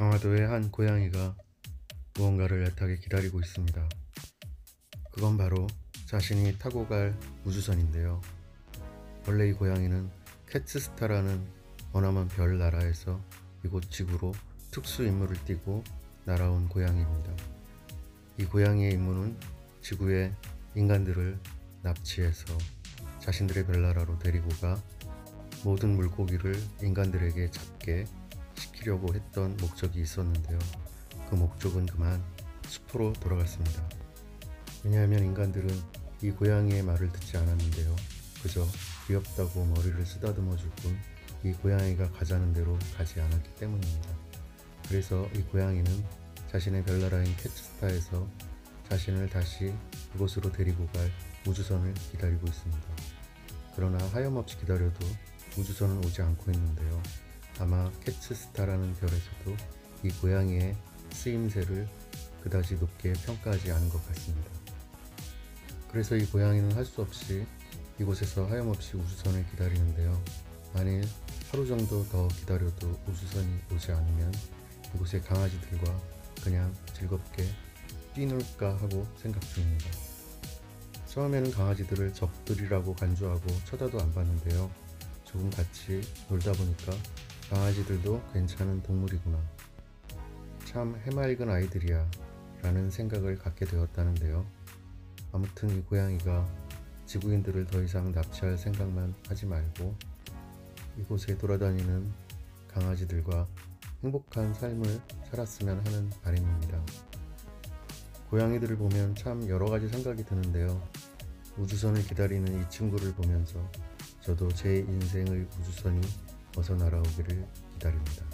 강화도의 한 고양이가 무언가를 애타게 기다리고 있습니다. 그건 바로 자신이 타고 갈 우주선인데요. 원래 이 고양이는 캣스타라는 머나먼 별 나라에서 이곳 지구로 특수 임무를 띠고 날아온 고양이입니다. 이 고양이의 임무는 지구의 인간들을 납치해서 자신들의 별나라로 데리고 가 모든 물고기를 인간들에게 잡게 시키려고 했던 목적이 있었는데요. 그 목적은 그만 수포로 돌아갔습니다. 왜냐하면 인간들은 이 고양이의 말을 듣지 않았는데요. 그저 귀엽다고 머리를 쓰다듬어 줄 뿐 이 고양이가 가자는 대로 가지 않았기 때문입니다. 그래서 이 고양이는 자신의 별나라인 캣스타에서 자신을 다시 그곳으로 데리고 갈 우주선을 기다리고 있습니다. 그러나 하염없이 기다려도 우주선은 오지 않고 있는데요. 아마 캣스타라는 별에서도 이 고양이의 쓰임새를 그다지 높게 평가하지 않은 것 같습니다. 그래서 이 고양이는 할 수 없이 이곳에서 하염없이 우주선을 기다리는데요. 만일 하루 정도 더 기다려도 우주선이 오지 않으면 이곳의 강아지들과 그냥 즐겁게 뛰놀까 하고 생각 중입니다. 처음에는 강아지들을 적들이라고 간주하고 쳐다도 안 봤는데요. 조금 같이 놀다 보니까 강아지들도 괜찮은 동물이구나, 참 해맑은 아이들이야 라는 생각을 갖게 되었다는데요. 아무튼 이 고양이가 지구인들을 더 이상 납치할 생각만 하지 말고 이곳에 돌아다니는 강아지들과 행복한 삶을 살았으면 하는 바람입니다. 고양이들을 보면 참 여러가지 생각이 드는데요. 우주선을 기다리는 이 친구를 보면서 저도 제 인생의 우주선이 어서 날아오기를 기다립니다.